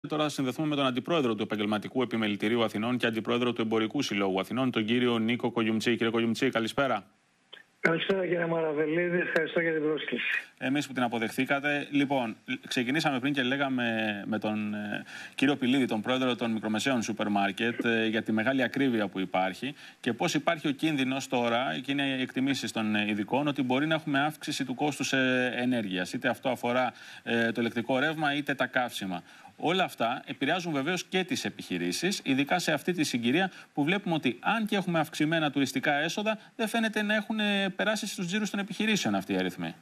Τώρα θα συνδεθούμε με τον Αντιπρόεδρο του Επαγγελματικού Επιμελητηρίου Αθηνών και Αντιπρόεδρο του Εμπορικού Συλλόγου Αθηνών, τον κύριο Νίκο Κογιουμτζή. Κύριε Κογιουμτζή, καλησπέρα. Καλησπέρα κύριε Μαραβελίδη, ευχαριστώ για την πρόσκληση. Εμείς που την αποδεχθήκατε. Λοιπόν, ξεκινήσαμε πριν και λέγαμε με τον κύριο Πηλίδη, τον πρόεδρο των μικρομεσαίων σούπερ μάρκετ, για τη μεγάλη ακρίβεια που υπάρχει και πώς υπάρχει ο κίνδυνος τώρα, και είναι οι εκτιμήσεις των ειδικών, ότι μπορεί να έχουμε αύξηση του κόστους ενέργειας. Είτε αυτό αφορά το ηλεκτρικό ρεύμα, είτε τα καύσιμα. Όλα αυτά επηρεάζουν βεβαίως και τις επιχειρήσεις, ειδικά σε αυτή τη συγκυρία που βλέπουμε ότι αν και έχουμε αυξημένα τουριστικά έσοδα, δεν φαίνεται να έχουν περάσει στους τζίρους των επιχειρήσεων αυτοί οι αριθμοί.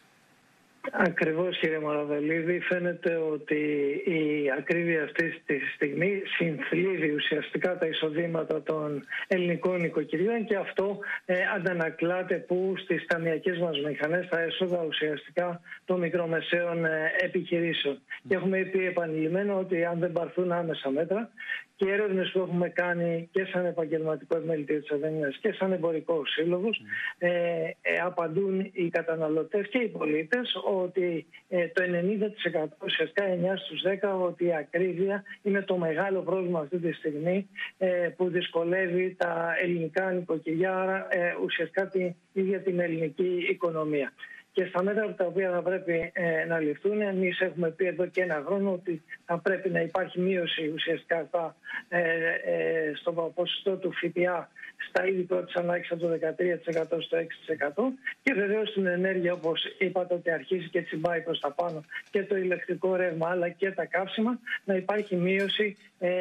Ακριβώς κύριε Μαραβελίδη, φαίνεται ότι η ακρίβεια αυτή τη στιγμή συνθλίβει ουσιαστικά τα εισοδήματα των ελληνικών νοικοκυριών και αυτό αντανακλάται που στις ταμειακές μας μηχανές τα έσοδα ουσιαστικά των μικρομεσαίων επιχειρήσεων. Και έχουμε πει επανειλημμένα ότι αν δεν πάρθουν άμεσα μέτρα, και οι έρευνες που έχουμε κάνει και σαν Επαγγελματικό Επιμελητήριο της Αθήνας και σαν Εμπορικό Σύλλογος απαντούν οι καταναλωτές και οι πολίτες ότι το 90%, ουσιαστικά 9 στους 10, ότι η ακρίβεια είναι το μεγάλο πρόβλημα αυτή τη στιγμή που δυσκολεύει τα ελληνικά νοικοκυριά, ουσιαστικά την ίδια την ελληνική οικονομία. Και στα μέτρα τα οποία θα πρέπει να ληφθούν, εμείς έχουμε πει εδώ και ένα χρόνο ότι θα πρέπει να υπάρχει μείωση ουσιαστικά στο ποσοστό του ΦΠΑ στα είδη πρώτης ανάγκης από το 13% στο 6% και βεβαίως στην ενέργεια, όπως είπατε, ότι αρχίζει και τσιμπάει προς τα πάνω και το ηλεκτρικό ρεύμα αλλά και τα καύσιμα, να υπάρχει μείωση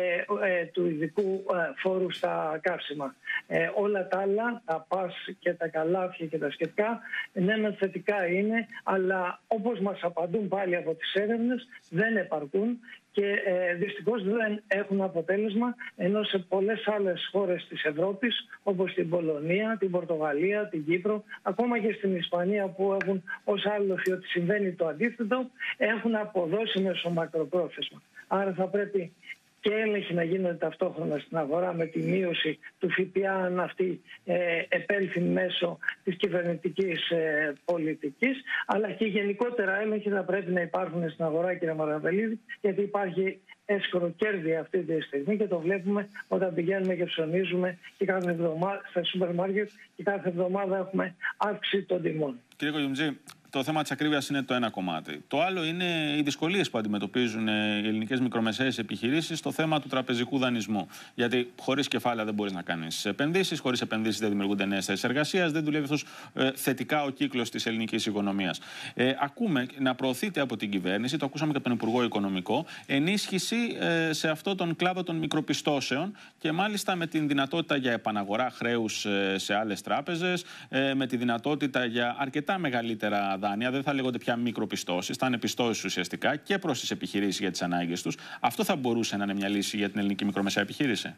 του ειδικού φόρου στα καύσιμα. Όλα τα άλλα, τα πας και τα καλάθια και τα σχετικά, ναι, θετικά είναι, αλλά όπως μας απαντούν πάλι από τις έρευνες, δεν επαρκούν και δυστυχώς δεν έχουν αποτέλεσμα, ενώ σε πολλές άλλες χώρες της Ευρώπης, όπως την Πολωνία, την Πορτογαλία, την Κύπρο, ακόμα και στην Ισπανία που έχουν ως άλοθη ότι συμβαίνει το αντίθετο, έχουν αποδώσει μεσομακροπρόθεσμα. Άρα θα πρέπει και έλεγχοι να γίνονται ταυτόχρονα στην αγορά με τη μείωση του ΦΠΑ αν αυτή επέλθει μέσω της κυβερνητικής πολιτικής, αλλά και γενικότερα έλεγχοι θα πρέπει να υπάρχουν στην αγορά, κύριε Μαραβελίδη, γιατί υπάρχει έσχροκέρδη αυτή τη στιγμή και το βλέπουμε όταν πηγαίνουμε και ψωνίζουμε και κάθε εβδομάδα στα σούπερ μάρκετ και κάθε εβδομάδα έχουμε αύξηση των τιμών. Κύριε Κογιουμτζή, το θέμα της ακρίβειας είναι το ένα κομμάτι. Το άλλο είναι οι δυσκολίες που αντιμετωπίζουν οι ελληνικές μικρομεσαίες επιχειρήσεις στο θέμα του τραπεζικού δανεισμού. Γιατί χωρίς κεφάλαια δεν μπορείς να κάνεις επενδύσεις, χωρίς επενδύσεις δεν δημιουργούνται νέες θέσεις εργασίας, δεν δουλεύει αυτός θετικά ο κύκλος της ελληνικής οικονομίας. Ακούμε να προωθείται από την κυβέρνηση, το ακούσαμε και από τον Υπουργό Οικονομικό, ενίσχυση σε αυτό τον κλάδο των μικροπιστώσεων και μάλιστα με την δυνατότητα για επαναγορά χρέους σε άλλες τράπεζες, με τη δυνατότητα για αρκετά μεγαλύτερα δάνεια, δεν θα λέγονται πια μικροπιστώσεις, θα είναι πιστώσεις ουσιαστικά και προς τις επιχειρήσεις για τις ανάγκες τους. Αυτό θα μπορούσε να είναι μια λύση για την ελληνική μικρομεσαία επιχείρηση?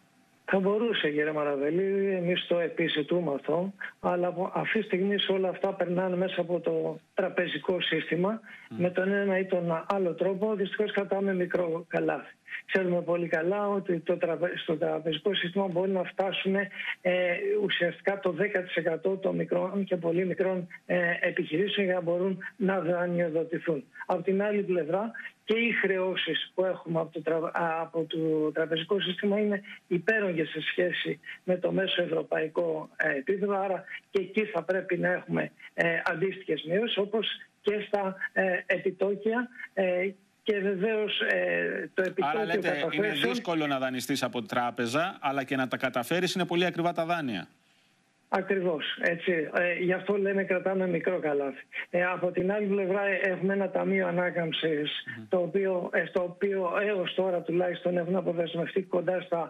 Θα μπορούσε, κύριε Μαραβελίδη, εμείς το επιζητούμε αυτό, αλλά αυτή τη στιγμή όλα αυτά περνάνε μέσα από το τραπεζικό σύστημα. Με τον ένα ή τον άλλο τρόπο, δυστυχώς κρατάμε μικρό καλάθι. Ξέρουμε πολύ καλά ότι στο τραπεζικό σύστημα μπορεί να φτάσουν ουσιαστικά το 10% των μικρών και πολύ μικρών επιχειρήσεων για να μπορούν να δανειοδοτηθούν. Από την άλλη πλευρά, και οι χρεώσεις που έχουμε από το τραπεζικό σύστημα είναι υπέρογγες σε σχέση με το μέσο ευρωπαϊκό επίπεδο. Άρα και εκεί θα πρέπει να έχουμε αντίστοιχες μείωσεις, όπως και στα επιτόκια. Και βεβαίως το επιτόκιο. Άρα λέτε, είναι δύσκολο να δανειστείς από τράπεζα, αλλά και να τα καταφέρεις είναι πολύ ακριβά τα δάνεια. Ακριβώς, έτσι. Γι' αυτό λέμε κρατάμε μικρό καλάθι. Από την άλλη πλευρά έχουμε ένα ταμείο ανάκαμψης, στο οποίο έως τώρα τουλάχιστον έχουν αποδεσμευτεί κοντά στα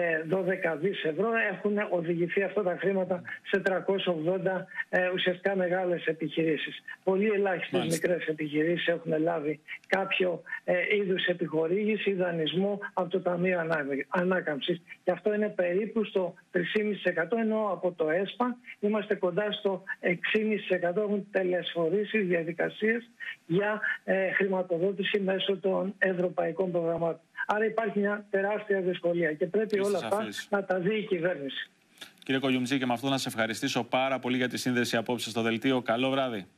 12 δις ευρώ. Έχουν οδηγηθεί αυτά τα χρήματα σε 380 ουσιαστικά μεγάλες επιχειρήσεις. Πολύ ελάχιστες μικρές επιχειρήσεις έχουν λάβει κάποιο είδους επιχορήγηση ή δανεισμό από το Ταμείο Ανάκαμψης. Και αυτό είναι περίπου στο 3,5%, ενώ από το ΕΣΠΑ είμαστε κοντά στο 6,5%. Έχουν τελεσφορήσει διαδικασίες για χρηματοδότηση μέσω των ευρωπαϊκών προγραμμάτων. Άρα υπάρχει μια τεράστια δυσκολία και πρέπει όλα αυτά να τα δει η κυβέρνηση. Κύριε Κογιουμτζή, και με αυτό να σας ευχαριστήσω πάρα πολύ για τη σύνδεση απόψε στο δελτίο. Καλό βράδυ.